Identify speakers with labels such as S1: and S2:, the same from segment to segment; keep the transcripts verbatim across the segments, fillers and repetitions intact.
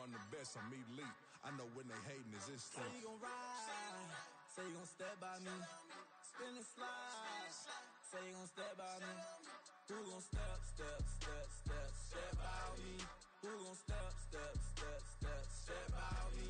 S1: I'm the best, I'm elite. I know when they hating is instinct.
S2: Say you gon' ride, say you gon' step by me. Spin and slide, say you gon' step by me. Who gon' step, step, step, step, step by me? Who gon' step, step, step, step, step by me?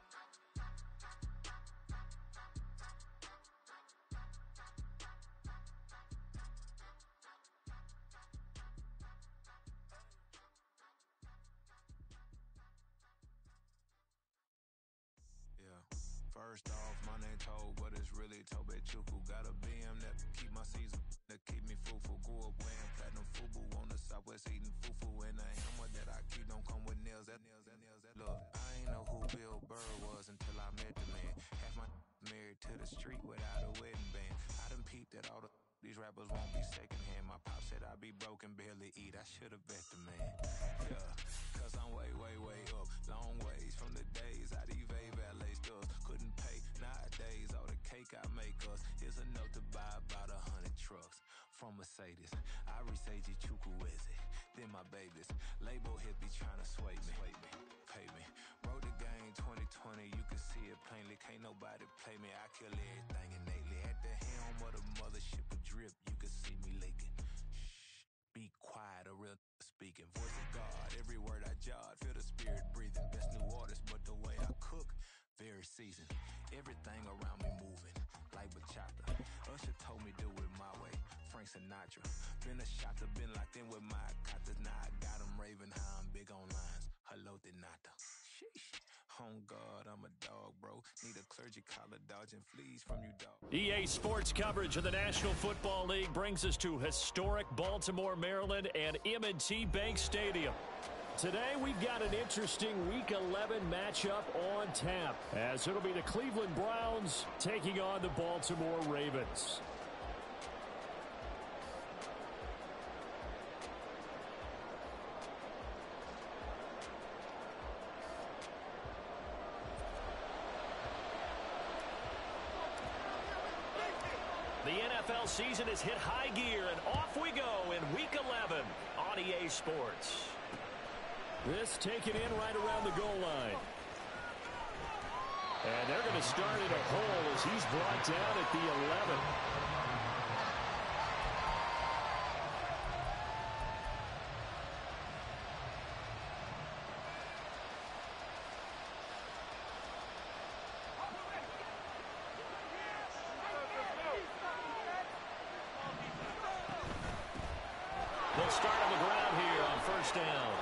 S3: First off, my name Toad, but it's really Tobe Chuku. Got a B M that keep my season, that keep me fruitful. Grew up wearing platinum fubu on the southwest eating fufu. And a hammer that I keep don't come with nails. That nails, that nails, that look. I ain't know who Bill Burr was until I met the man. Half my married to the street without a wedding band. I done peeped that all the these rappers won't be secondhand. My pop said I'd be broken, barely eat. I should've bet the man. Yeah, cause I'm way, way, way up. Long ways from the days I these valet stores couldn't pay. Nowadays, all the cake I make us is enough to buy about a hundred trucks from Mercedes. I resage Chukwueze, then my babies. Label hit be trying to sway me, pay me. Wrote the game twenty twenty, you can see it plainly. Can't nobody play me. I kill everything innately. At the helm of the mothership of drip, you can see me leaking. Shh, be quiet, a real speaking. Voice of God, every word I jot, feel the spirit breathing. Best new artist, but the way I cook, very seasoned. Everything around me moving, like bachata. Usher told me do it my way, Frank Sinatra. Been a shotter, been locked in with my katas. Now I got them raving how I'm big on lines. Hello, Denata. Sheesh. On God, I'm a dog, bro. Need a clergy collar, dodging fleas from you, dog.
S4: E A Sports coverage of the National Football League brings us to historic Baltimore, Maryland, and M and T Bank Stadium. Today, we've got an interesting Week eleven matchup on tap, as it'll be the Cleveland Browns taking on the Baltimore Ravens. The N F L season has hit high gear, and off we go in Week eleven on E A Sports. This taken in right around the goal line. And they're going to start in a hole as he's brought down at the eleven. They'll start on the ground here on first down.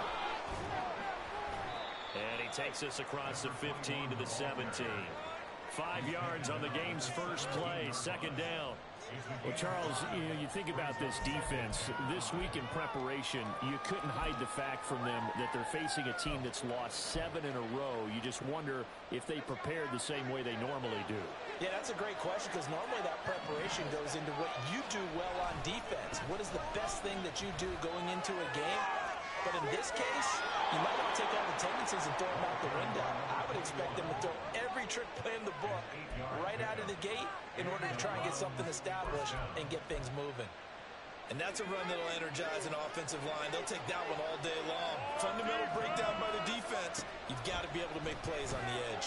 S4: And he takes us across the fifteen to the seventeen. Five yards on the game's first play, second down.
S5: Well, Charles, you know, you think about this defense. This week in preparation, you couldn't hide the fact from them that they're facing a team that's lost seven in a row. You just wonder if they prepared the same way they normally do.
S6: Yeah, that's a great question, because normally that preparation goes into what you do well on defense. What is the best thing that you do going into a game? But in this case, you might want to take all the tendencies and throw them out the window. I would expect them to throw every trick play in the book right out of the gate in order to try and get something established and get things moving.
S7: And that's a run that'll energize an offensive line. They'll take that one all day long. Fundamental breakdown by the defense.
S6: You've got to be able to make plays on the edge.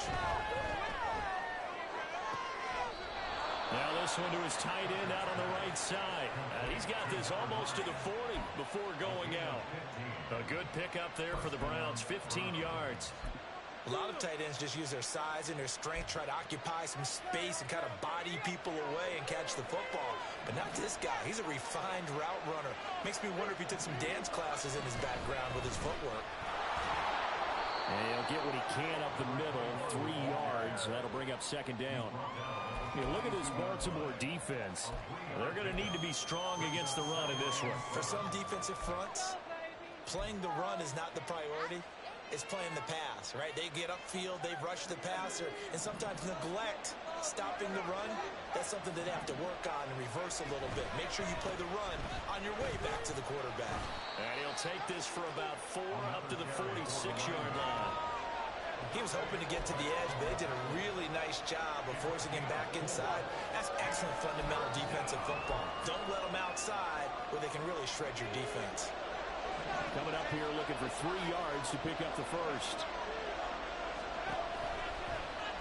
S4: Now this one to his tight end out on the right side. And he's got this almost to the forty before going out. A good pickup there for the Browns, fifteen yards.
S6: A lot of tight ends just use their size and their strength, try to occupy some space and kind of body people away and catch the football. But not this guy. He's a refined route runner. Makes me wonder if he took some dance classes in his background with his footwork.
S5: And he'll get what he can up the middle, three yards. That'll bring up second down. You look at this Baltimore defense.
S4: They're going to need to be strong against the run in this one.
S6: For some defensive fronts, playing the run is not the priority. It's playing the pass, right? They get upfield, they rush the passer, and sometimes neglect stopping the run. That's something that they have to work on and reverse a little bit. Make sure you play the run on your way back to the quarterback.
S4: And he'll take this for about four up to the forty-six-yard line.
S6: He was hoping to get to the edge, but they did a really nice job of forcing him back inside. That's excellent fundamental defensive football. Don't let them outside where they can really shred your defense.
S5: Coming up here looking for three yards to pick up the first.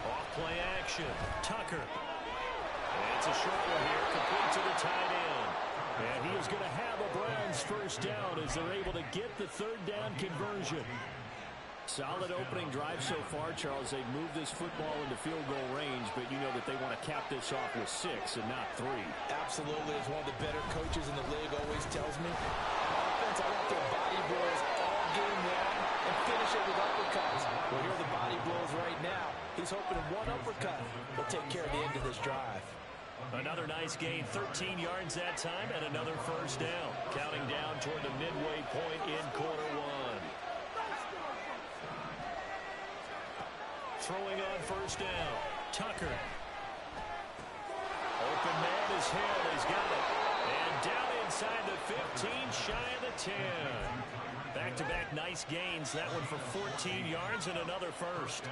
S4: Off play action. Tucker. And it's a short one here, complete to the tight end. And he is going to have a Browns first down as they're able to get the third down conversion. Solid opening drive so far, Charles. They've moved this football into field goal range, but you know that they want to cap this off with six and not three.
S6: Absolutely. As one of the better coaches in the league always tells me, offense, I want their body blows all game long and finish it with uppercuts. Well, here are the body blows right now. He's hoping one uppercut will take care of the end of this drive.
S4: Another nice gain, thirteen yards that time, and another first down. Counting down toward the midway point in quarter one. Throwing on first down. Tucker. Open man is Hill. He's got it. And down inside the fifteen, shy of the ten. Back-to-back nice gains. That one for fourteen yards and another first.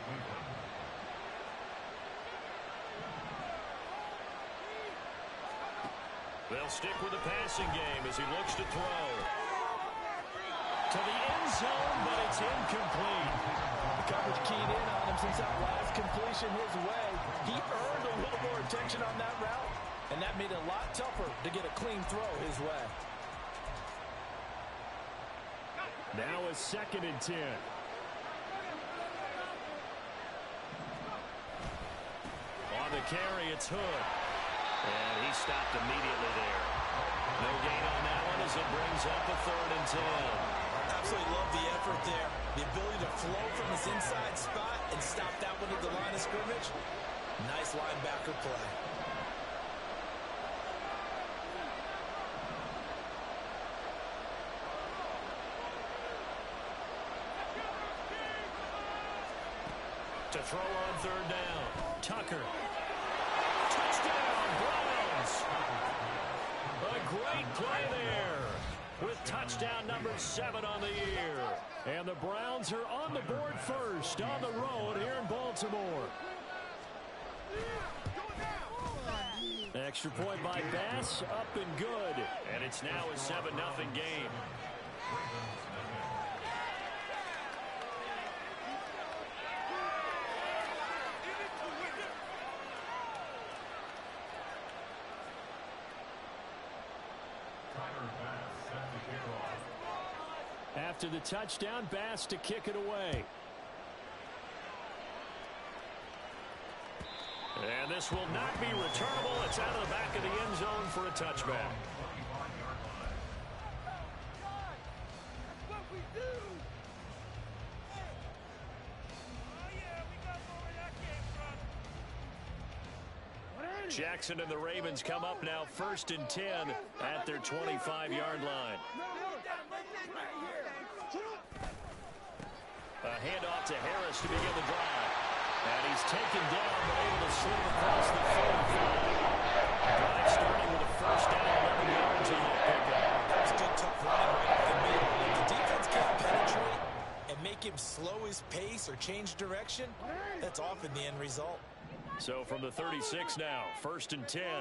S4: They'll stick with the passing game as he looks to throw. To the end zone, but it's incomplete.
S6: The coverage keyed in on him since that last completion his way. He earned a little more attention on that route, and that made it a lot tougher to get a clean throw his way.
S4: Now a second and ten. On the carry, it's Hood. And he stopped immediately there. No gain on that one as it brings up a third and ten.
S7: Absolutely love the effort there. The ability to flow from his inside spot and stop that one at the line of scrimmage. Nice linebacker play.
S4: To throw on third down. Tucker. Touchdown, Browns. A great play there with touchdown number seven on the year. And the Browns are on the board first on the road here in Baltimore. Extra point by Bass, up and good. And it's now a seven nothing game. After the touchdown, Bass to kick it away. And this will not be returnable. It's out of the back of the end zone for a touchback. Jackson and the Ravens come up now first and ten at their twenty-five yard line. A handoff to Harris to begin the drive. And he's taken down but able to slip across the forty-five. Drive starting with a first down, eleven yards on that pickup.
S7: That was a good tough line right up the middle. If the defense can't penetrate and make him slow his pace or change direction, that's often the end result.
S4: So from the thirty-six now, first and ten.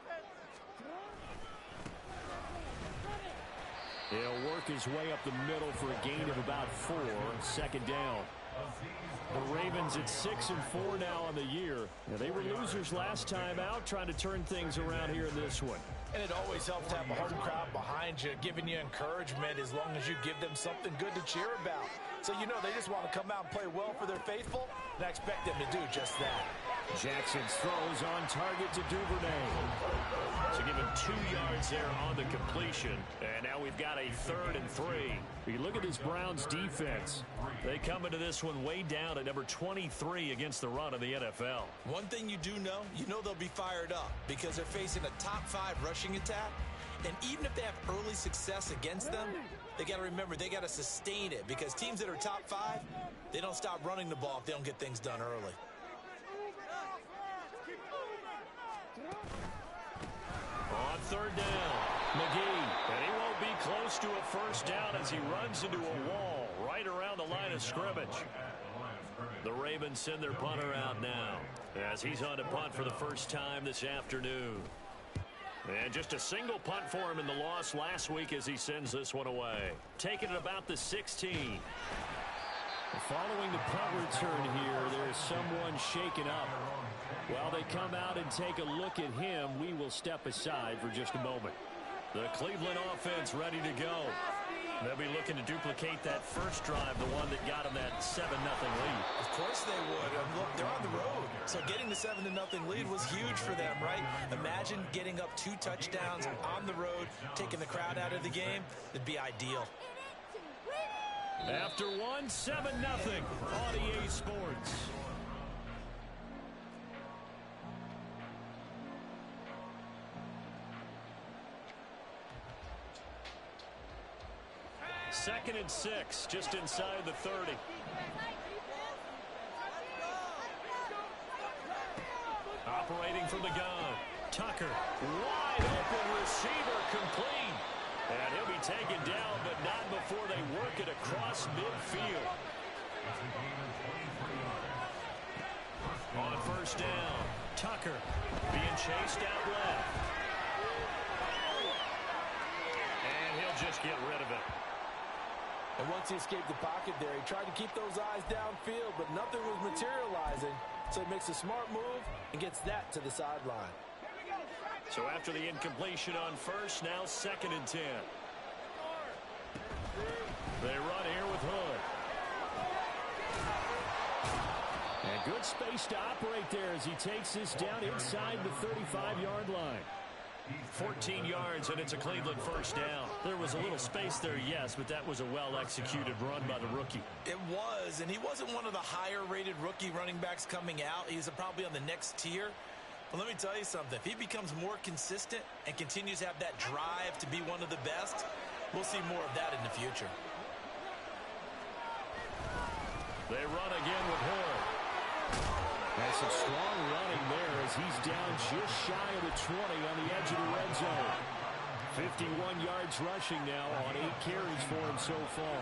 S4: He'll work his way up the middle for a gain of about four. Second down. The Ravens at six and four now on the year. Now, they were losers last time out, trying to turn things around here in this one.
S6: And it always helps to have a home crowd behind you, giving you encouragement as long as you give them something good to cheer about. So you know they just want to come out and play well for their faithful, and I expect them to do just that.
S4: Jackson's throws on target to Duvernay. So give him two yards there on the completion. And now we've got a third and three. You look at this Browns defense. They come into this one way down at number twenty-three against the run of the N F L.
S7: One thing you do know, you know they'll be fired up because they're facing a top five rushing attack. And even if they have early success against them, they got to remember they got to sustain it because teams that are top five, they don't stop running the ball if they don't get things done early.
S4: On third down, McGee, and he won't be close to a first down as he runs into a wall right around the line of scrimmage. The Ravens send their punter out now as he's on to punt for the first time this afternoon. And just a single punt for him in the loss last week as he sends this one away. Taking it about the sixteen. following the punt return here, there's someone shaken up. While they come out and take a look at him, we will step aside for just a moment. The Cleveland offense ready to go. They'll be looking to duplicate that first drive, the one that got them that seven nothing lead.
S7: Of course they would. I mean, look, they're on the road. So getting the seven to nothing lead was huge for them, right? Imagine getting up two touchdowns on the road, taking the crowd out of the game. It'd be ideal.
S4: After one, seven nothing on E A Sports. Second and six, just inside the thirty. Operating from the gun. Tucker, wide open receiver, complete. And he'll be taken down, but not before they work it across midfield. On first down, Tucker being chased out left. And he'll just get rid of it.
S6: And once he escaped the pocket there, he tried to keep those eyes downfield, but nothing was materializing. So he makes a smart move and gets that to the sideline.
S4: So after the incompletion on first, now second and ten. They run here with Hood. And good space to operate there as he takes this down inside the thirty-five yard line. fourteen yards, and it's a Cleveland first down. There was a little space there, yes, but that was a well-executed run by the rookie.
S7: It was, and he wasn't one of the higher-rated rookie running backs coming out. He's probably on the next tier. But let me tell you something. If he becomes more consistent and continues to have that drive to be one of the best, we'll see more of that in the future.
S4: They run again with Hood. That's some strong running there as he's down just shy of the twenty on the edge of the red zone. fifty-one yards rushing now on eight carries for him so far.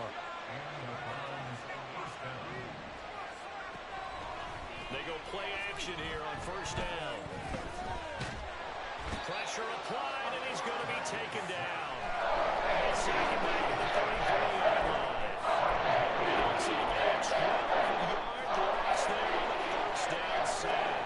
S4: They go play action here on first down. Pressure applied, and he's going to be taken down. And second back at the thirty-four yard line. He looks like a twelve yard loss there. First down sack.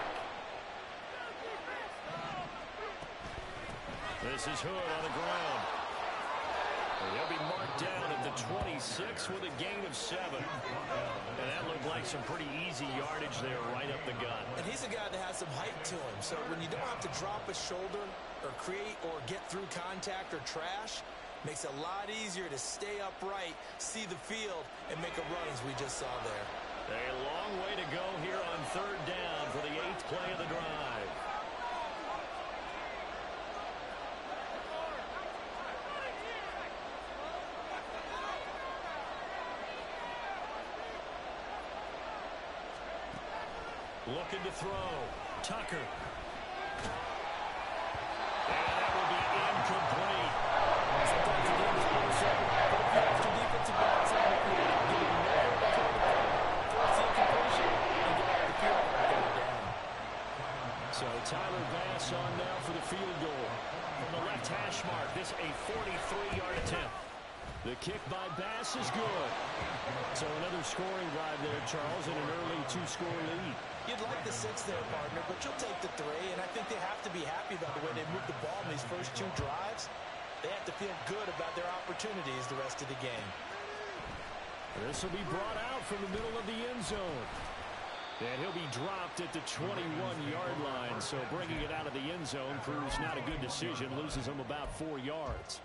S4: This is Hood on the ground. And he'll be marked down at the twenty-six with a gain of seven. And that looked like some pretty easy yardage there right up the gut.
S7: And he's a guy that has some height to him. So when you don't have to drop a shoulder or create or get through contact or trash, makes it a lot easier to stay upright, see the field, and make a run as we just saw there.
S4: A long way to go here on third down for the eighth play of the drive. Looking to throw. Tucker. And that will be incomplete.
S6: Sometimes the game is pretty simple, but if you have your defensive backs on the field, give them no opportunity towards the incompletion and get out of the field and get it down.
S4: So Tyler Bass on now for the field goal. From the left hash mark, this a forty-three yard attempt. The kick by Bass is good. So another scoring drive there, Charles, and an early two-score lead.
S7: You'd like the six there, partner, but you'll take the three, and I think they have to be happy about the way they moved the ball in these first two drives. They have to feel good about their opportunities the rest of the game.
S4: This will be brought out from the middle of the end zone. And he'll be dropped at the twenty-one yard line, so bringing it out of the end zone proves not a good decision, loses him about four yards.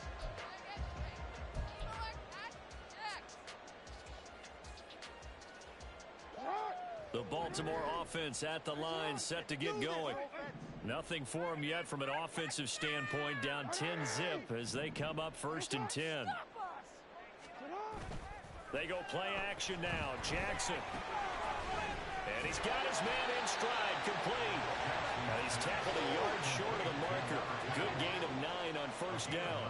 S4: The Baltimore offense at the line, set to get going. Nothing for them yet from an offensive standpoint, down ten zip as they come up first and ten. They go play action now. Jackson. And he's got his man in stride, complete. And he's tackled a yard short of the marker. Good gain of nine on first down.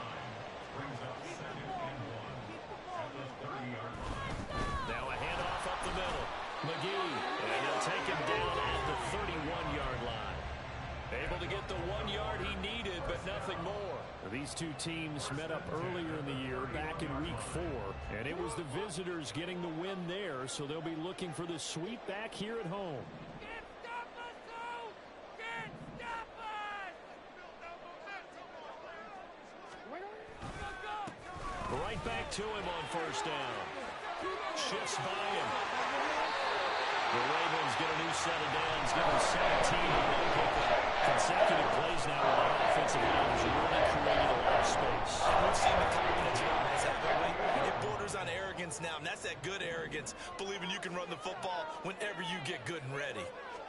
S4: Now a handoff up the middle. McGee, and they'll take him down at the thirty-one yard line. Able to get the one yard he needed, but nothing more.
S5: These two teams met up earlier in the year, back in week four, and it was the visitors getting the win there, so they'll be looking for the sweep back here at home.
S4: Right back to him on first down. Shifts by him. The Ravens get a new set of downs, given seventeen on one pickup. Consecutive plays now with that offensive line has really created a lot of space.
S7: And we've seen the confidence rise, haven't we? It borders on arrogance now, and that's that good arrogance, believing you can run the football whenever you get good and ready.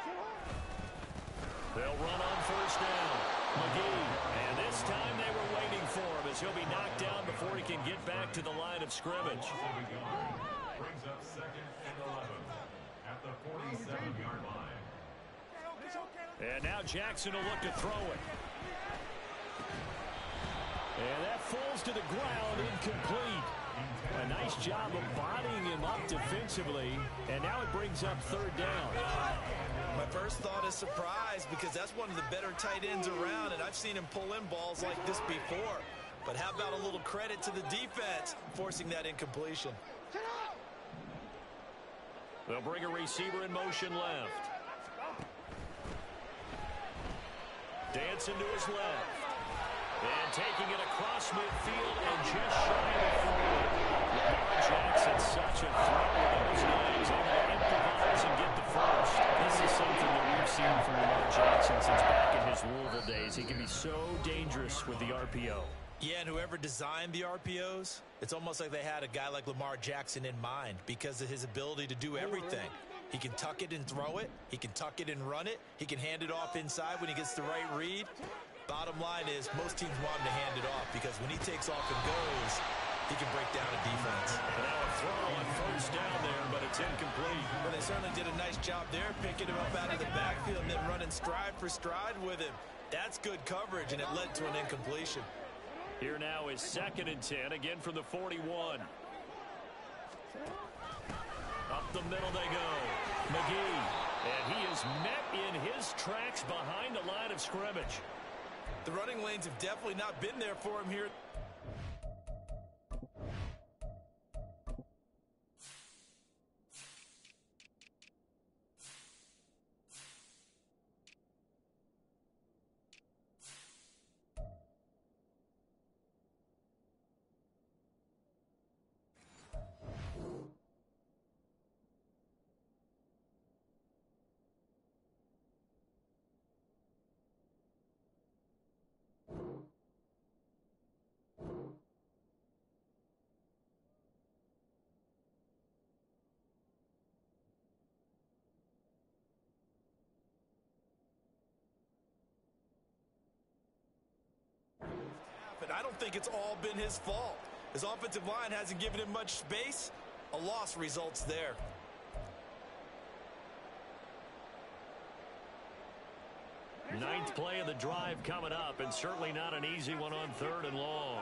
S4: They'll run on first down. McGee, and this time they were waiting for him as he'll be knocked down before he can get back to the line of scrimmage.
S8: Brings up second and eleven at the forty-seven yard line.
S4: And now Jackson will look to throw it. And that falls to the ground, incomplete. A nice job of bodying him up defensively, and now it brings up third down.
S7: My first thought is surprise, because that's one of the better tight ends around, and I've seen him pull in balls like this before. But how about a little credit to the defense forcing that incompletion?
S4: They'll bring a receiver in motion left. Dancing to his left. And taking it across midfield and just shy of the forward. Lamar Jackson, such a threat with those legs, able to improvise and get the first.
S5: This is something that we've seen from Lamar Jackson since back in his Louisville days. He can be so dangerous with the R P O.
S7: Yeah, and whoever designed the R P Os, it's almost like they had a guy like Lamar Jackson in mind because of his ability to do everything. He can tuck it and throw it. He can tuck it and run it. He can hand it off inside when he gets the right read. Bottom line is most teams want him to hand it off because when he takes off and goes, he can break down a defense.
S4: And now a throw on first down there, but it's incomplete.
S7: Well, they certainly did a nice job there, picking him up out of the backfield and then running stride for stride with him. That's good coverage, and it led to an incompletion.
S4: Here now is second and ten, again from the forty-one. Up the middle they go. McGee, and he is met in his tracks behind the line of scrimmage.
S7: The running lanes have definitely not been there for him here. And I don't think it's all been his fault. His offensive line hasn't given him much space. A loss results there.
S4: Ninth play of the drive coming up, and certainly not an easy one on third and long.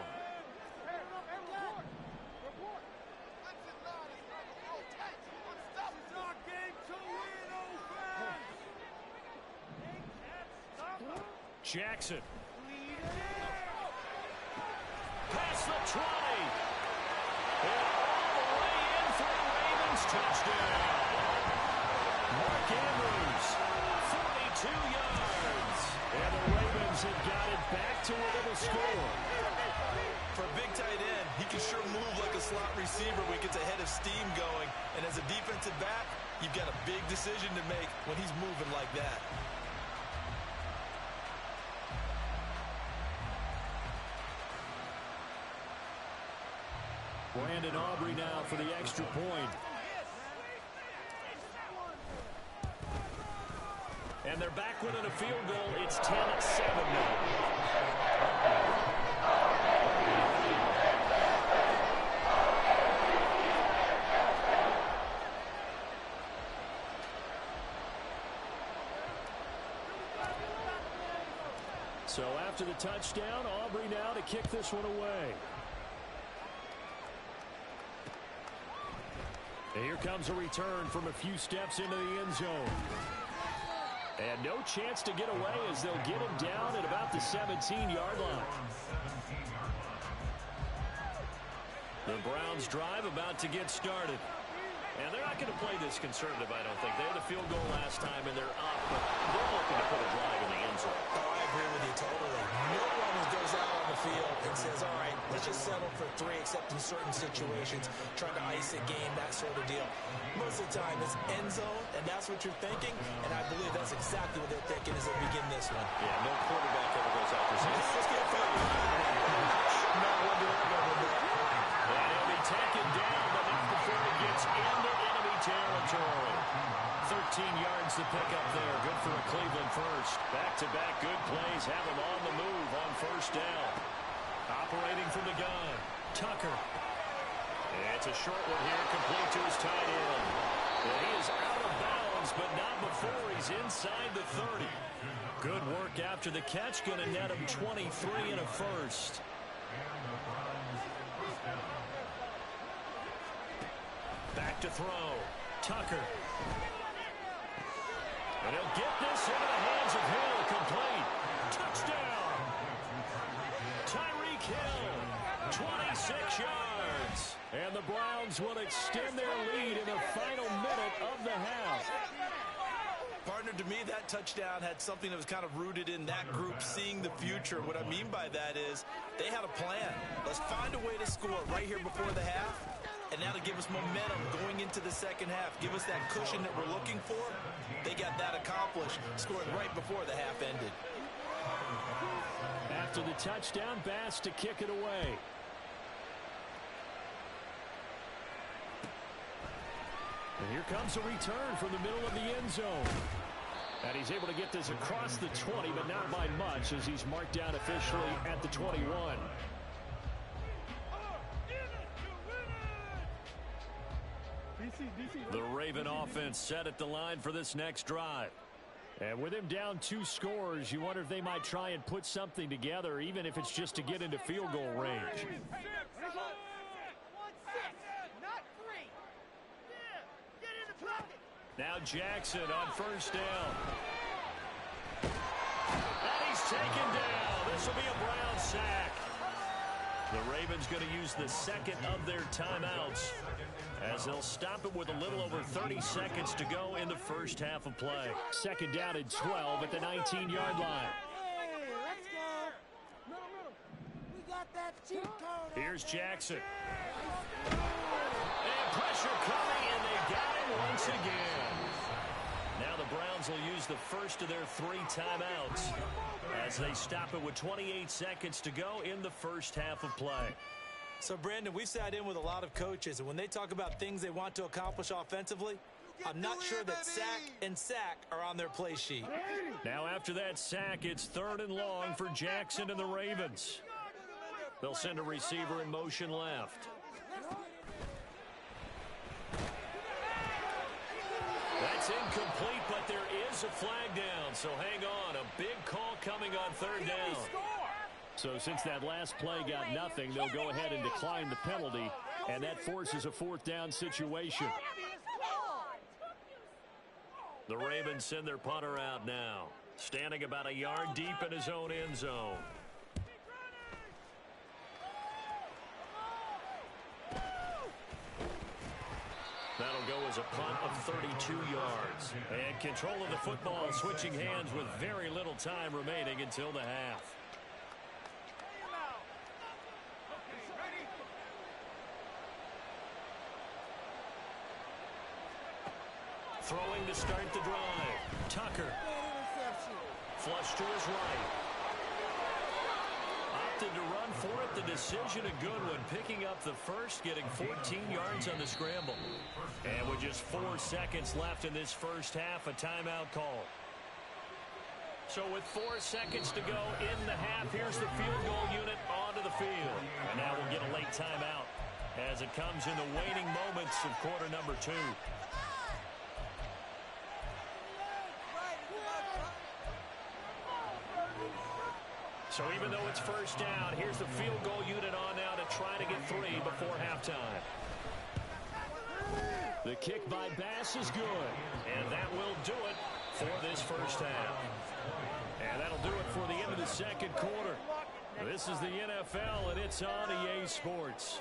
S4: Jackson. Past the twenty. And all the way in for a Ravens touchdown. Mark Andrews, forty-two yards. And the Ravens have got it back to within a score.
S7: For a big tight end, he can sure move like a slot receiver when he gets a head of steam going. And as a defensive back, you've got a big decision to make when he's moving like that.
S4: Brandon Aubrey now for the extra point. And they're back within a field goal. It's ten seven now. So after the touchdown, Aubrey now to kick this one away. And here comes a return from a few steps into the end zone. And no chance to get away as they'll get him down at about the seventeen-yard line. The Browns drive about to get started. And they're not going to play this conservative, I don't think. They had a field goal last time, and they're up, but they're looking to put a drive in the end zone.
S6: Oh, I agree with you totally. No one goes out on the field and says, all right, let's just settle for three, except in certain situations, trying to ice a game, that sort of deal. Most of the time, it's end zone, and that's what you're thinking, and I believe that's exactly what they're thinking as they begin this one.
S5: Yeah, no quarterback ever goes out there saying, let's get fired.
S6: Not one to ever do.
S4: And he'll be taken down, but not before he gets into enemy territory. thirteen yards to pick up there. Good for a Cleveland first. Back-to-back good plays have him on the move on first down. Operating from the gun, Tucker. It's a short one here, complete to his tight end. And he is out of bounds, but not before he's inside the thirty. Good work after the catch, going to net him twenty-three and a first. Back to throw. Tucker. And he'll get this into the hands of Hill. Complete. Touchdown. Tyreek Hill. twenty-six yards. And the Browns will extend their lead in the final minute of the half.
S6: Partner, to me, that touchdown had something that was kind of rooted in that group seeing the future. What I mean by that is they had a plan. Let's find a way to score right here before the half, and that'll give us momentum going into the second half. Give us that cushion that we're looking for. They got that accomplished, scoring right before the half ended.
S4: After the touchdown, Bass to kick it away. And here comes a return from the middle of the end zone. And he's able to get this across the twenty, but not by much, as he's marked down officially at the twenty-one. The Raven offense set at the line for this next drive. And with him down two scores, you wonder if they might try and put something together, even if it's just to get into field goal range. Now Jackson on first down. And he's taken down. This will be a Brown sack. The Ravens going to use the second of their timeouts, as they'll stop it with a little over thirty seconds to go in the first half of play. Second down and twelve at the nineteen-yard line.
S9: Hey, let's go. No, no. We got that cheat code.
S4: Here's Jackson. And pressure coming, and they got him once again. Now the Browns will use the first of their three timeouts as they stop it with twenty-eight seconds to go in the first half of play.
S6: So, Brandon, we sat in with a lot of coaches, and when they talk about things they want to accomplish offensively, I'm not sure that sack and sack are on their play sheet.
S4: Now after that sack, it's third and long for Jackson and the Ravens. They'll send a receiver in motion left. That's incomplete, but there is a flag down, so hang on. A big call coming on third down. So since that last play got nothing, they'll go ahead and decline the penalty, and that forces a fourth down situation. The Ravens send their punter out now, standing about a yard deep in his own end zone. That'll go as a punt of thirty-two yards. And control of the football switching hands with very little time remaining until the half. Throwing to start the drive. Tucker. Flush to his right. Opted to run for it. The decision a good one. Picking up the first, getting fourteen yards on the scramble. And with just four seconds left in this first half, a timeout call. So with four seconds to go in the half, here's the field goal unit onto the field. And now we'll get a late timeout as it comes in the waning moments of quarter number two. So even though it's first down, here's the field goal unit on now to try to get three before halftime. The kick by Bass is good, and that will do it for this first half. And that'll do it for the end of the second quarter. This is the N F L, and it's on E A Sports.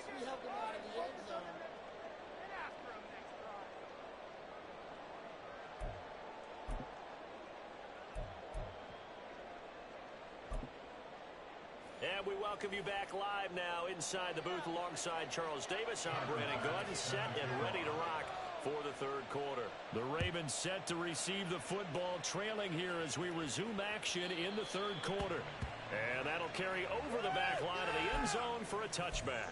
S4: And we welcome you back live now inside the booth alongside Charles Davis. I'm Brandon Gaudin, set and ready to rock for the third quarter. The Ravens set to receive the football, trailing here as we resume action in the third quarter. And that'll carry over the back line of the end zone for a touchback.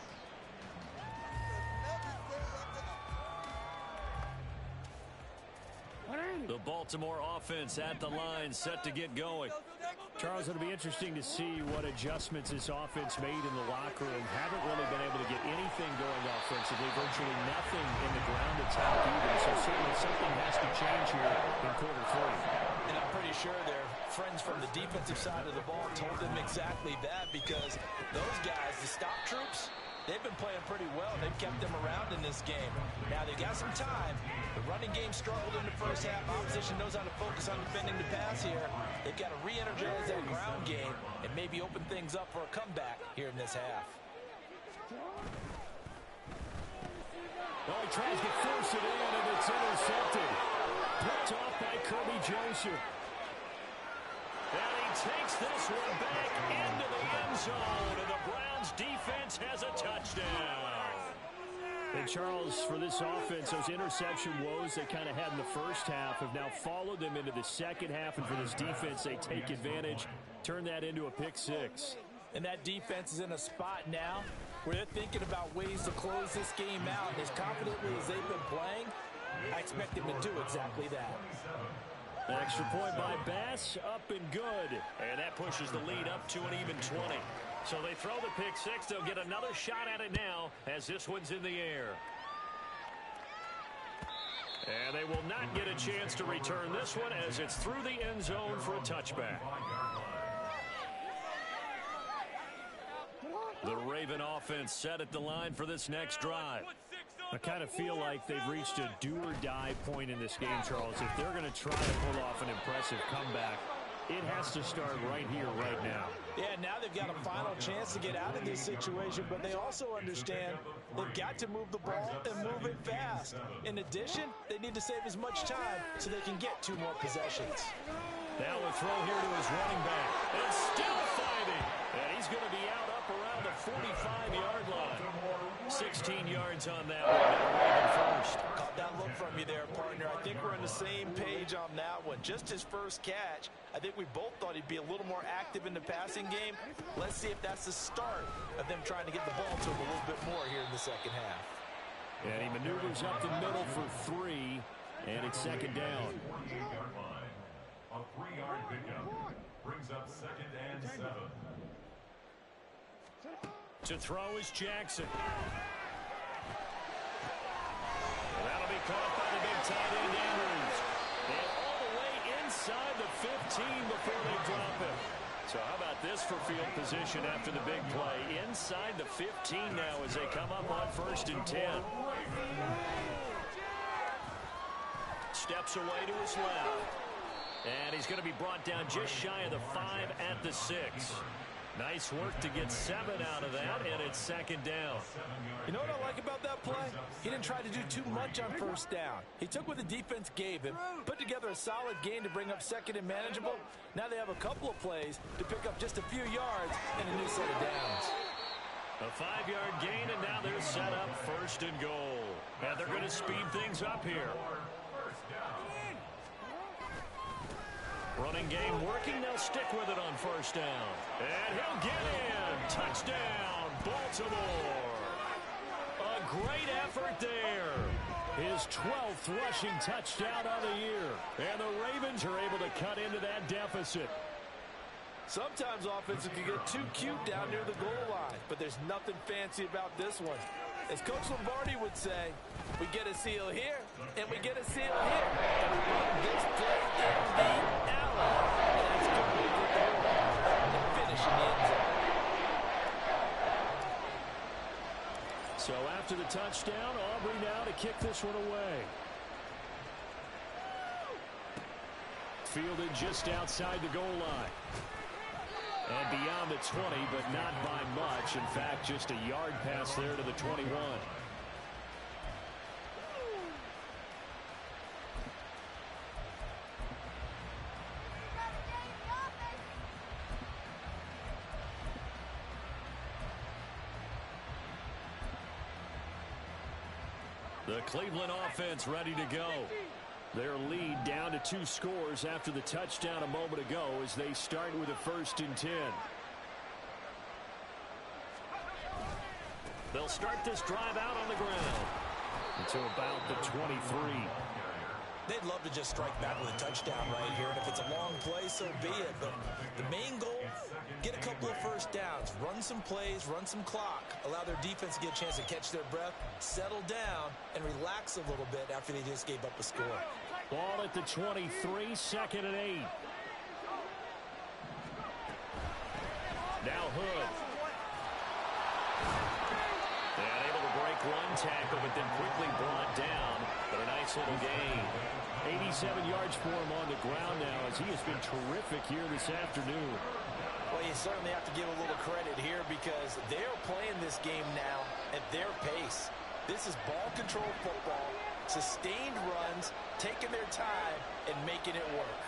S4: The Baltimore offense at the line, set to get going.
S5: Charles, it'll be interesting to see what adjustments this offense made in the locker room. Haven't really been able to get anything going offensively, virtually nothing in the ground attack either. So certainly something has to change here in quarter three.
S6: And I'm pretty sure their friends from the defensive side of the ball told them exactly that, because those guys, the stop troops, they've been playing pretty well. They've kept them around in this game. Now, they've got some time. The running game struggled in the first half. Opposition knows how to focus on defending the pass here. They've got to re-energize that ground game and maybe open things up for a comeback here in this half.
S5: Oh, he tries to force it in, and it's intercepted. Picked off by Kirby Joseph.
S4: And he takes this one back into the end zone, and the Browns defense has a touchdown.
S5: And Charles, for this offense, those interception woes they kind of had in the first half have now followed them into the second half, and for this defense, they take advantage, turn that into a pick six.
S6: And that defense is in a spot now where they're thinking about ways to close this game out, and as confidently as they've been playing, I expect them to do exactly that.
S4: An extra point by Bass, up and good. And that pushes the lead up to an even twenty. So they throw the pick six. They'll get another shot at it now as this one's in the air. And they will not get a chance to return this one as it's through the end zone for a touchback. The Raven offense set at the line for this next drive.
S5: I kind of feel like they've reached a do-or-die point in this game, Charles. If they're going to try to pull off an impressive comeback, it has to start right here, right now.
S6: Yeah, now they've got a final chance to get out of this situation, but they also understand they've got to move the ball and move it fast. In addition, they need to save as much time so they can get two more possessions.
S4: Now a throw here to his running back. And still fighting. And he's going to be out up around the forty-five-yard line. sixteen yards on that one. Raven first.
S6: Caught that look from you there, partner. I think we're on the same page on that one. Just his first catch. I think we both thought he'd be a little more active in the passing game. Let's see if that's the start of them trying to get the ball to him a little bit more here in the second half.
S5: And he maneuvers up the middle for three, and it's second down.
S8: A three-yard pickup brings up second and seven.
S4: To throw is Jackson. That'll be caught by the big tight end Andrews. And all the way inside the fifteen before they drop it. So how about this for field position after the big play? Inside the fifteen now as they come up on first and ten. Steps away to his left. And he's going to be brought down just shy of the five at the six. Nice work to get seven out of that, and it's second down.
S6: You know what I like about that play? He didn't try to do too much on first down. He took what the defense gave him, put together a solid gain to bring up second and manageable. Now they have a couple of plays to pick up just a few yards and a new set of downs.
S4: A five-yard gain, and now they're set up first and goal. And they're going to speed things up here. Running game working. They'll stick with it on first down. And he'll get in. Touchdown, Baltimore. A great effort there.
S5: His twelfth rushing touchdown of the year.
S4: And the Ravens are able to cut into that deficit.
S6: Sometimes offenses can get too cute down near the goal line, but there's nothing fancy about this one. As Coach Lombardi would say, we get a seal here, and we get a seal here. And we run this play in the alley. And that's going to be the goal and finish in the end zone.
S5: So after the touchdown, Aubrey now to kick this one away.
S4: fielded just outside the goal line. And beyond the twenty, but not by much. In fact, just a yard pass there to the twenty-one. The Cleveland offense ready to go. Their lead down to two scores after the touchdown a moment ago as they start with a first and ten. They'll start this drive out on the ground until about the twenty-three.
S6: They'd love to just strike back with a touchdown right here, and if it's a long play, so be it. But the main goal, get a couple of first downs, run some plays, run some clock, allow their defense to get a chance to catch their breath, settle down, and relax a little bit after they just gave up a score.
S4: Ball at the twenty-three, second and eight. Now Hood. And able to break one tackle, but then quickly brought down. But a nice little gain. eighty-seven yards for him on the ground now as he has been terrific here this afternoon.
S6: Well, you certainly have to give a little credit here because they're playing this game now at their pace. This is ball control football, sustained runs, taking their time, and making it work.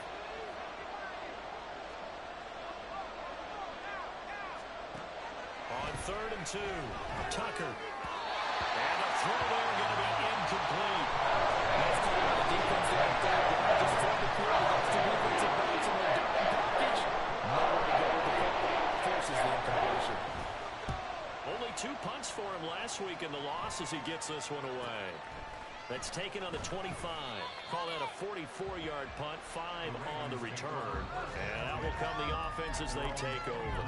S4: On third and two, Tucker. And a throw there going to be incomplete.
S6: Nice call by the defense there on third down. Just throw the field against the defensive backs in their down package. Nowhere to go with the football. Forces the incompletion.
S4: Only two punts for him last week in the loss as he gets this one away. That's taken on the twenty-five. Call that a forty-four yard punt, five on the return. And out will come the offense as they take over.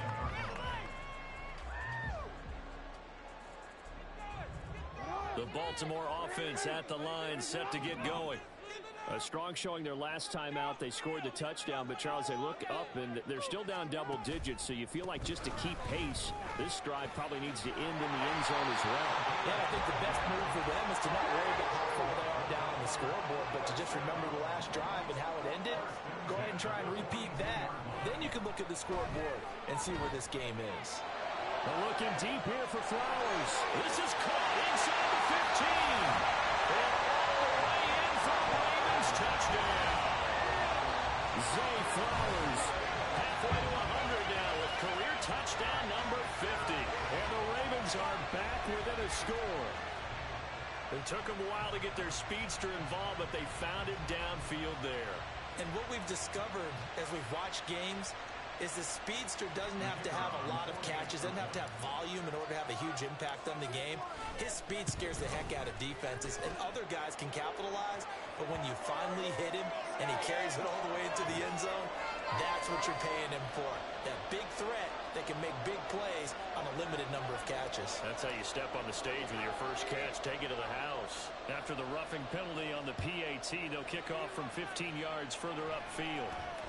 S4: The Baltimore offense at the line, set to get going. A strong showing their last time out. They scored the touchdown, but Charles, they look up and they're still down double digits, so you feel like just to keep pace, this drive probably needs to end in the end zone as well.
S6: Yeah, I think the best move for them is to not worry about how far they are down on the scoreboard, but to just remember the last drive and how it ended. Go ahead and try and repeat that. Then you can look at the scoreboard and see where this game is.
S4: They're looking deep here for Flowers. This is caught inside the fifteen. And all the way in for a Ravens touchdown. Zay Flowers halfway to one hundred now with career touchdown number fifty. And the Ravens are back within a score. It took them a while to get their speedster involved, but they found it downfield there.
S6: And what we've discovered as we've watched games is the speedster doesn't have to have a lot of catches, doesn't have to have volume in order to have a huge impact on the game. His speed scares the heck out of defenses, and other guys can capitalize, but when you finally hit him and he carries it all the way into the end zone, that's what you're paying him for. That big threat that can make big plays on a limited number of catches.
S4: That's how you step on the stage with your first catch, take it to the house. After the roughing penalty on the P A T, they'll kick off from fifteen yards further upfield.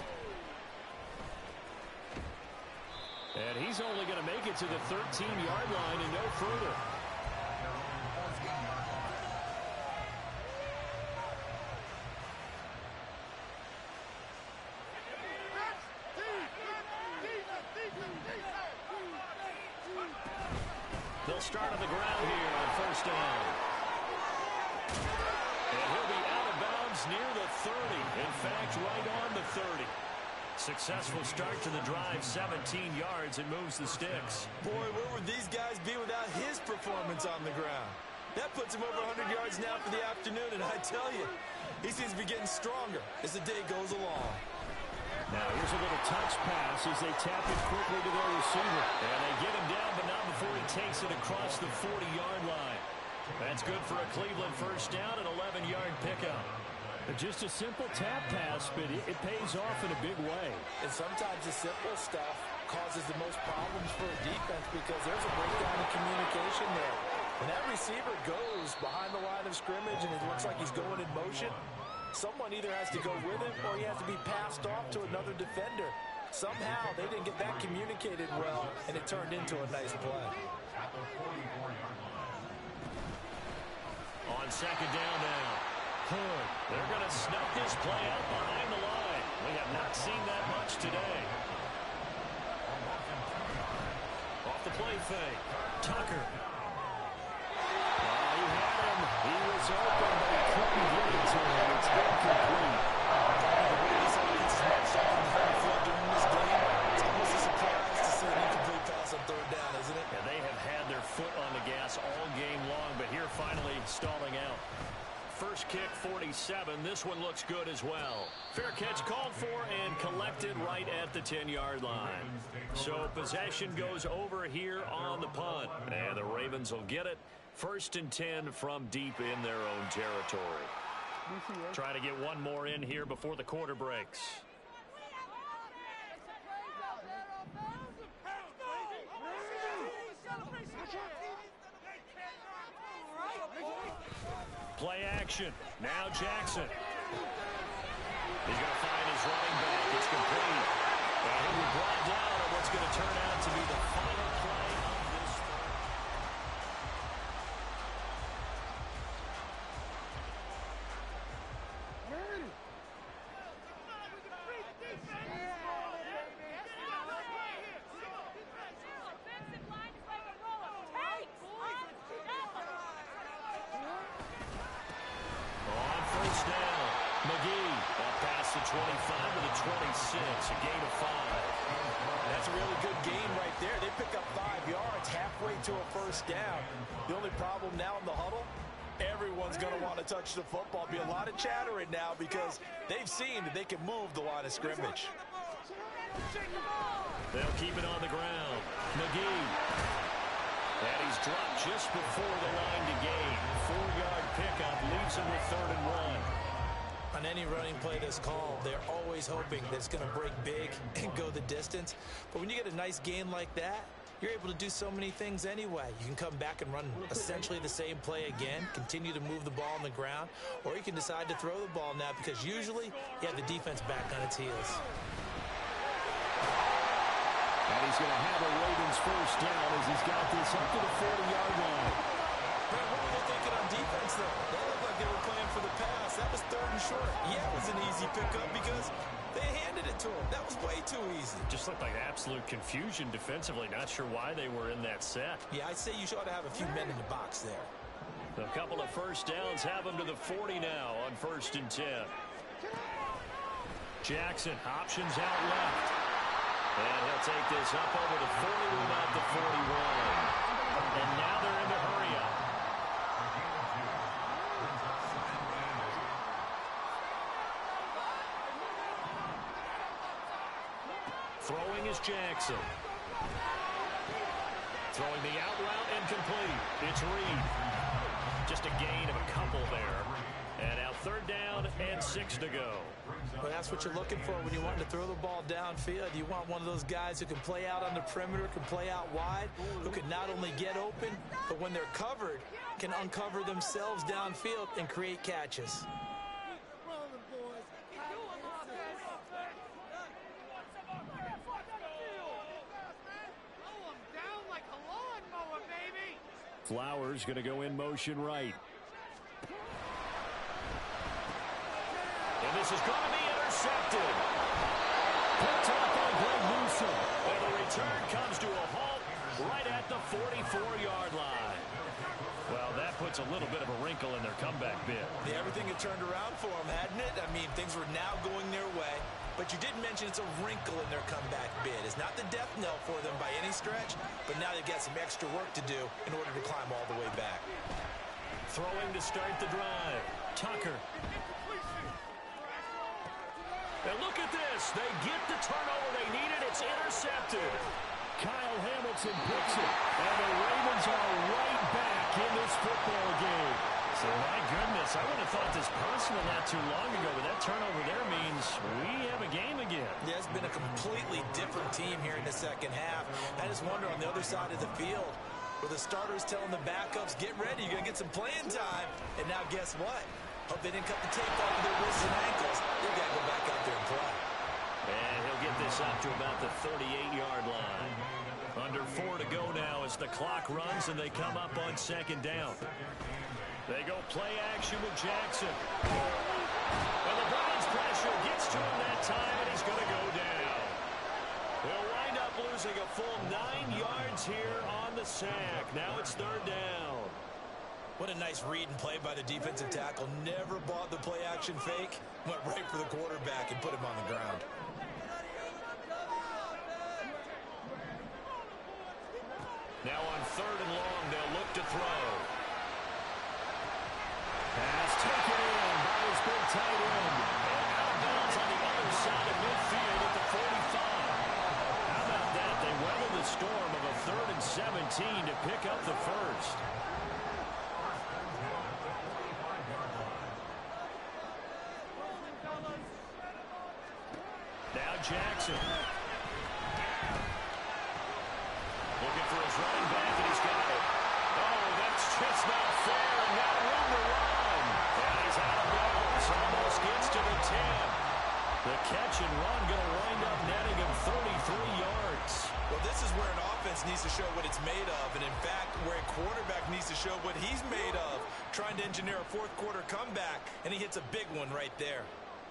S4: And he's only going to make it to the thirteen yard line and no further. They'll start on the ground here on first down. And he'll be out of bounds near the thirty. In fact, right on the thirty. Successful start to the drive, seventeen yards, and moves the sticks.
S6: Boy, where would these guys be without his performance on the ground? That puts him over one hundred yards now for the afternoon, and I tell you, he seems to be getting stronger as the day goes along.
S4: Now here's a little touch pass as they tap it quickly to their receiver. And they get him down, but not before he takes it across the forty yard line. That's good for a Cleveland first down, an eleven yard pickup. Just a simple tap pass, but it, it pays off in a big way.
S6: And sometimes the simple stuff causes the most problems for a defense because there's a breakdown in communication there. When that receiver goes behind the line of scrimmage and it looks like he's going in motion, someone either has to go with him or he has to be passed off to another defender. Somehow they didn't get that communicated well, and it turned into a nice play.
S4: On second down now. Hood. They're going to snuff this play out behind the line. We have not seen that much today. Off the play fake. Tucker. Oh, he had him. He was open, but he couldn't get it to him. It's incomplete.
S7: The way this offense is matched up on the home field during this game, it's almost a surprise to see an incomplete pass on third down, isn't it?
S4: Yeah, they have had their foot on the gas all game long, but here finally stalling out. First kick, forty-seven. This one looks good as well. Fair catch called for and collected right at the ten-yard line. So possession goes over here on the punt. And the Ravens will get it. First and ten from deep in their own territory. Try to get one more in here before the quarter breaks. Play action. Now Jackson. He's going to find his running back. It's complete. And he'll be brought down on what's going to turn out to be the final play of this. twenty-five to the twenty-six, a gain of five.
S7: That's a really good gain right there. They pick up five yards halfway to a first down. The only problem now in the huddle, everyone's going to want to touch the football. Be a lot of chattering now because they've seen that they can move the line of scrimmage.
S4: They'll keep it on the ground. McGee. And he's dropped just before the line to gain. Four-yard pickup leaves him with third and one.
S7: On any running play that's called, they're always hoping that it's going to break big and go the distance. But when you get a nice gain like that, you're able to do so many things anyway. You can come back and run essentially the same play again, continue to move the ball on the ground, or you can decide to throw the ball now because usually you have the defense back on its heels.
S4: And he's going to have a Ravens first down as he's got this up to the forty-yard line.
S7: Brent, what were they thinking on defense, though? That looked like they were playing for the pass. That was third and short. Yeah, it was an easy pickup because they handed it to him. That was way too easy.
S4: Just looked like absolute confusion defensively. Not sure why they were in that set.
S7: Yeah, I'd say you ought to have a few men in the box there.
S4: A couple of first downs have them to the forty now on first and ten. Jackson, options out left. And he'll take this up over the forty-one out the forty-one. And now they're in the hurry up. Throwing is Jackson. Throwing the out route and complete. It's Reed. Just a gain of a couple there. And now third down and six to go.
S7: Well, that's what you're looking for when you want to throw the ball downfield. You want one of those guys who can play out on the perimeter, can play out wide, who can not only get open, but when they're covered, can uncover themselves downfield and create catches.
S4: Flowers going to go in motion right. And this is going to be intercepted. Picked up by Greg Newsome. And the return comes to a halt right at the forty-four-yard line. Well, that puts a little bit of a wrinkle in their comeback bid.
S7: Yeah, everything had turned around for them, hadn't it? I mean, things were now going their way. But you did mention it's a wrinkle in their comeback bid. It's not the death knell for them by any stretch, but now they've got some extra work to do in order to climb all the way back.
S4: Throwing to start the drive. Tucker. And look at this. They get the turnover they needed. It's intercepted. Kyle Hamilton picks it. And the Ravens are right back in this football game. So, my goodness, I would have thought this personal not too long ago, but that turnover there means we have a game again.
S7: Yeah, it's been a completely different team here in the second half. I just wonder on the other side of the field, where the starters telling the backups, get ready, you're going to get some playing time. And now guess what? Hope they didn't cut the tape off of their wrists and ankles. They've got to go back out there and play.
S4: And he'll get this up to about the thirty-eight-yard line. Under four to go now as the clock runs and they come up on second down. They go play action with Jackson. And the Browns pressure gets to him that time. sack. Now it's third down.
S7: What a nice read and play by the defensive tackle. Never bought the play-action fake. Went right for the quarterback and put him on the ground.
S4: Now on third and long, they'll look to throw. Pass taken in by his big tight end. And out of bounds on the other side of midfield at the forty-five. How about that? They weathered the storm of a third and seventeen to pick up the first. Now Jackson. Looking for his running back, and he's got it. Oh, that's just not fair, and now room to run. And he's out of bounds. Almost gets to the ten. The catch and run going to wind up netting him thirty-three yards.
S7: Well, this is where an offense needs to show what it's made of, and in fact, where a quarterback needs to show what he's made of, trying to engineer a fourth quarter comeback, and he hits a big one right there.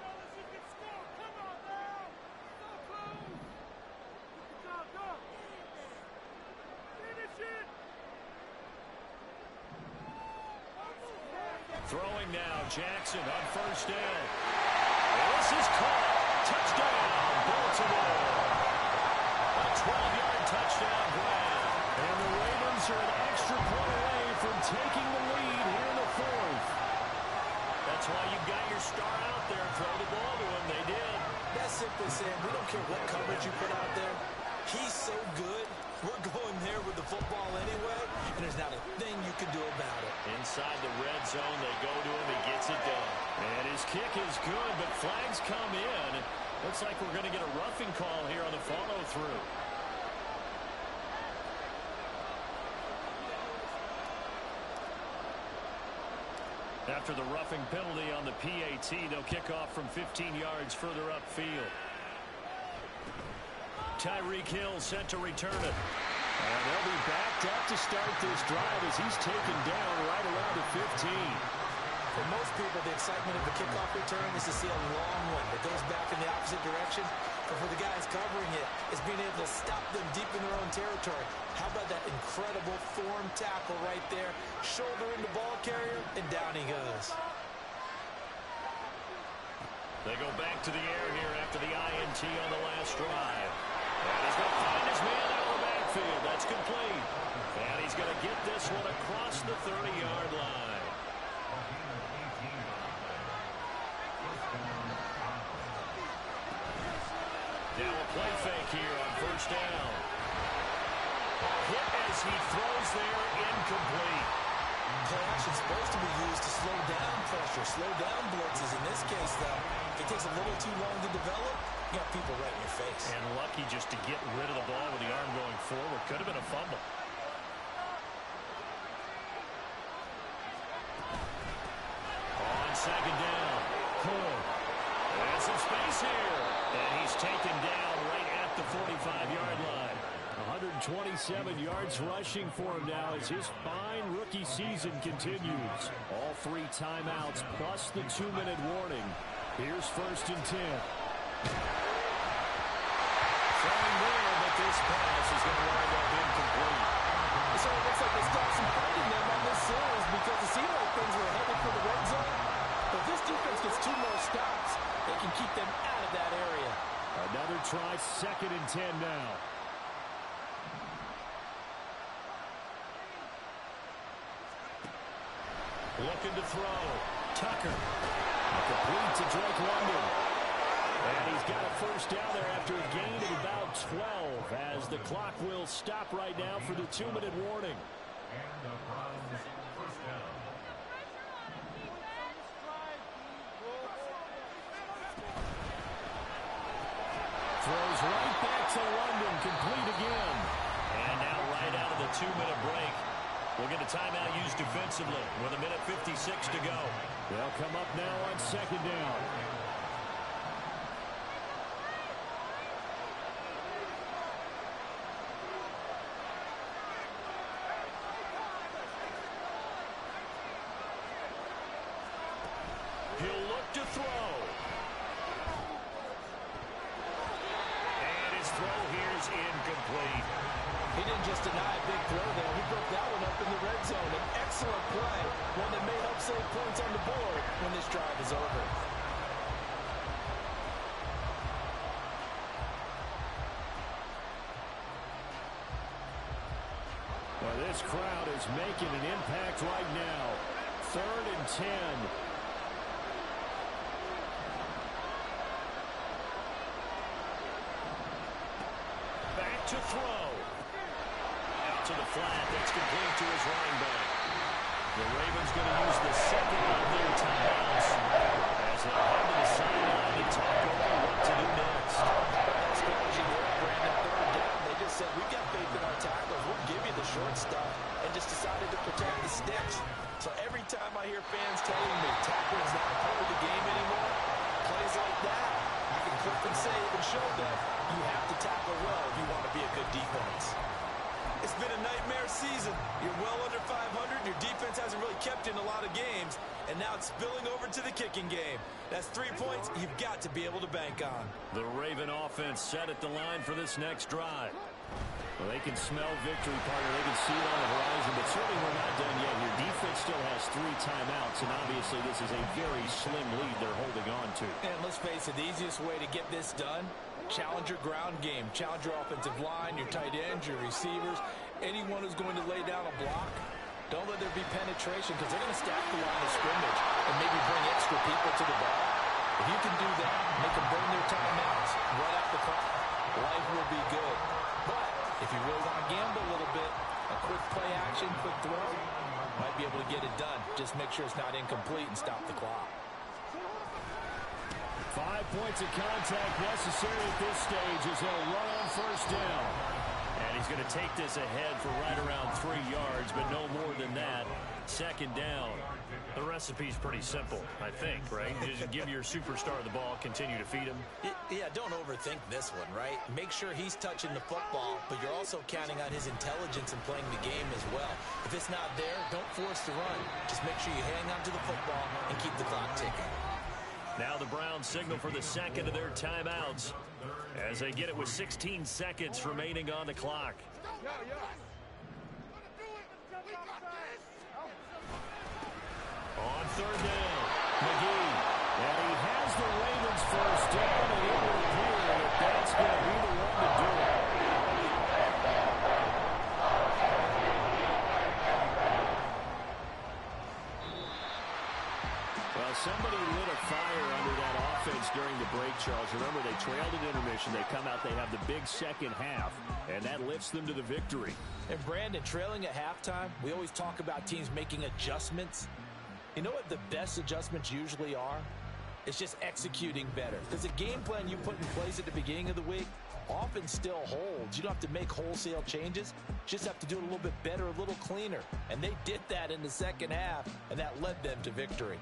S4: Throwing now, Jackson on first down. And this is caught. Touchdown, Baltimore. A twelve-yard touchdown grab. And the Ravens are an extra point away from taking the lead here in the fourth. That's why you got your star out there. Throw the ball to him. They did.
S7: That's simply saying we don't care what coverage you put out there. He's so good. We're going there with the football anyway, and there's not a thing you can do about it.
S4: Inside the red zone, they go to him. He gets it done. And his kick is good, but flags come in. Looks like we're going to get a roughing call here on the follow-through. After the roughing penalty on the P A T, they'll kick off from fifteen yards further upfield. Tyreek Hill set to return it. And they'll be backed up to start this drive as he's taken down right around the fifteen.
S7: For most people, the excitement of the kickoff return is to see a long one that goes back in the opposite direction. But for the guys covering it, it's being able to stop them deep in their own territory. How about that incredible form tackle right there? Shoulder into ball carrier, and down he goes.
S4: They go back to the air here after the I N T on the last drive. And he's going to find his man out of the backfield. That's complete. And he's going to get this one across the thirty-yard line. Now a play fake here on first down. Hit as he throws there, incomplete.
S7: Play action supposed to be used to slow down pressure, slow down blitzes. In this case, though, if it takes a little too long to develop, you got people right in your face.
S4: And lucky just to get rid of the ball with the arm going forward. Could have been a fumble. On second down. Huh. And some space here. And he's taken down right at the forty-five-yard line. one hundred twenty-seven yards rushing for him now as his fine rookie season continues. All three timeouts plus the two-minute warning. Here's first and ten. Throwing there, but this pass is going to wind up incomplete.
S6: So it looks like they stopped some fight in them on this series because it seemed like things were headed for the red zone. But if this defense gets two more stops, they can keep them out of that area.
S4: Another try, second and ten now. Looking to throw. Tucker. Complete to Drake London. And he's got a first down there after a gain of about twelve as the clock will stop right now for the two-minute warning.
S8: And the Browns first down.
S4: Throws right back to London, complete again. And now right out of the two-minute break, we'll get a timeout used defensively with a minute fifty-six to go. They'll come up now on second down. He'll look to throw. And his throw here is
S5: is incomplete.
S6: He didn't just deny a big throw there. He broke that one up in the red zone. An excellent play, one that may help save points on the board when this drive is over.
S5: Well, this crowd is making an impact right now. Third and ten. Back to throw. Out to the flat. That's complete to his running back. The Ravens going to use the second of their timeouts as they head to the sideline to talk over what to do next.
S6: That strategy there, Brandon, third down. They just said, we've got faith in our tackles. We'll give you the short stuff, and just decided to protect the sticks. So every time I hear fans telling me tackling's not a part of the game anymore, plays like that, you can clip and save and show them you have to tackle well if you want to be a good defense.
S7: It's been a nightmare season. You're well under five hundred. Your defense hasn't really kept in a lot of games, and now it's spilling over to the kicking game. That's three points you've got to be able to bank on.
S4: The Raven offense set at the line for this next drive. Well, they can smell victory, partner. They can see it on the horizon, but certainly we're not done yet here. Defense still has three timeouts, and obviously this is a very slim lead they're holding on to.
S6: And let's face it, the easiest way to get this done, challenge your ground game. Challenge your offensive line, your tight ends, your receivers, anyone who's going to lay down a block. Don't let there be penetration because they're going to stack the line of scrimmage and maybe bring extra people to the ball. If you can do that, make them burn their timeouts right off the clock, life will be good. But if you really want to gamble a little bit, a quick play action, quick throw, might be able to get it done. Just make sure it's not incomplete and stop the clock.
S5: Five points of contact necessary at this stage as they'll run on first down.
S4: And he's going to take this ahead for right around three yards, but no more than that. Second down. The recipe's pretty simple, I think, right? You just give your superstar the ball, continue to feed him.
S6: Yeah, don't overthink this one, right? Make sure he's touching the football, but you're also counting on his intelligence in playing the game as well. If it's not there, don't force the run. Just make sure you hang on to the football and keep the clock ticking.
S4: Now the Browns signal for the second of their timeouts as they get it with sixteen seconds remaining on the clock. On third down, McGee.
S5: And he has the Ravens first down, and it will appear that that's going to be the one to do it. Well, somebody lit a fire under that offense during the break, Charles. Remember, they trailed at intermission. They come out, they have the big second half, and that lifts them to the victory.
S6: And Brandon, trailing at halftime, we always talk about teams making adjustments. You know what the best adjustments usually are? It's just executing better. Because the game plan you put in place at the beginning of the week often still holds. You don't have to make wholesale changes. You just have to do it a little bit better, a little cleaner. And they did that in the second half, and that led them to victory.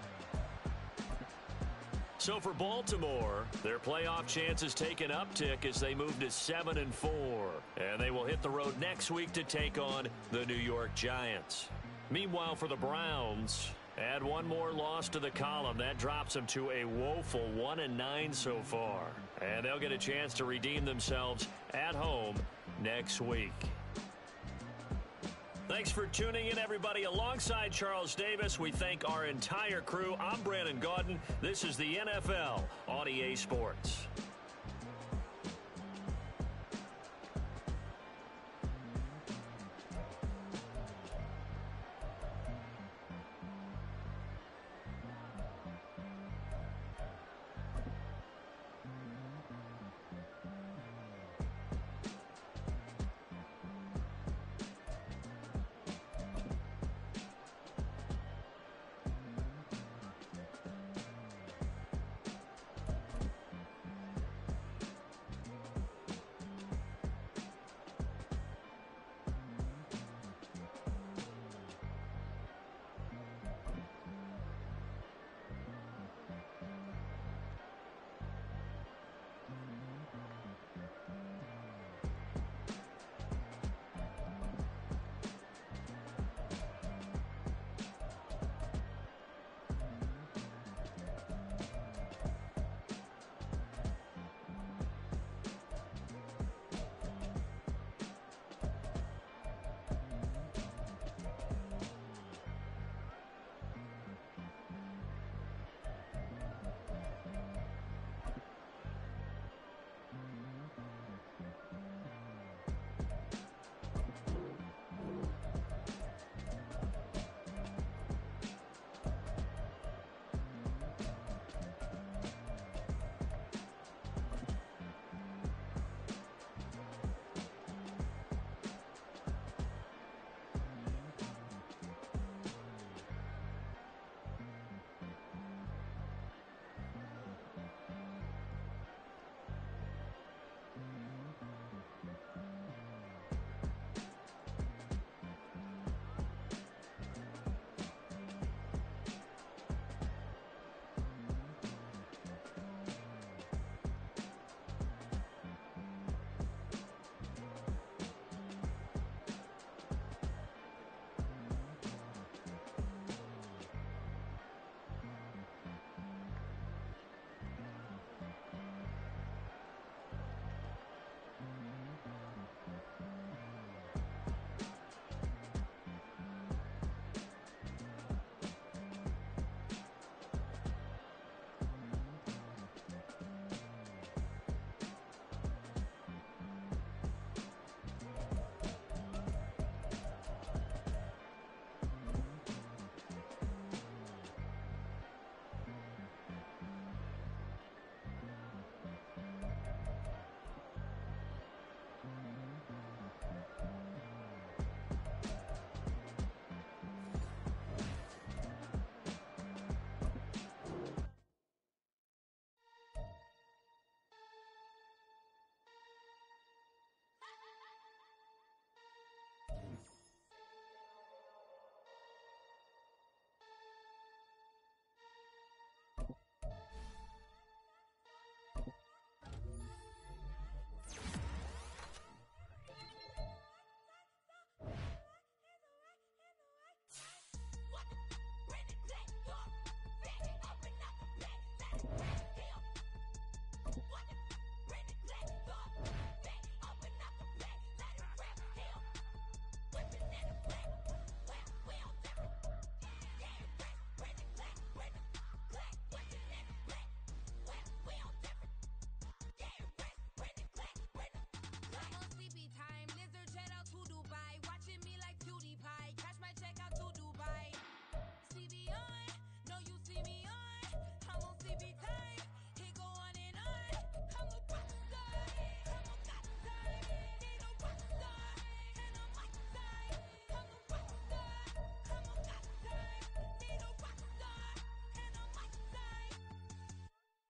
S4: So for Baltimore, their playoff chances take an uptick as they move to seven and four. And they will hit the road next week to take on the New York Giants. Meanwhile, for the Browns, add one more loss to the column. That drops them to a woeful one and nine so far. And they'll get a chance to redeem themselves at home next week. Thanks for tuning in, everybody. Alongside Charles Davis, we thank our entire crew. I'm Brandon Gaudin. This is the N F L on E A Sports.